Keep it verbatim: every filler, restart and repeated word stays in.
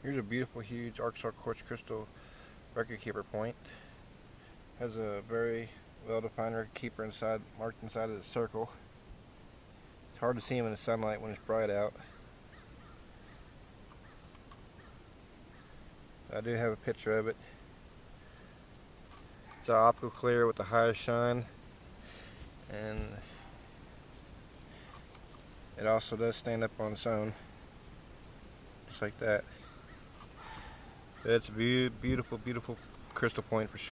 Here's a beautiful, huge Arkansas quartz crystal record keeper point. Has a very well-defined record keeper inside, marked inside of the circle. It's hard to see him in the sunlight when it's bright out. I do have a picture of it. It's an optical clear with the highest shine, and it also does stand up on its own, just like that. It's a be beautiful, beautiful crystal point for sure.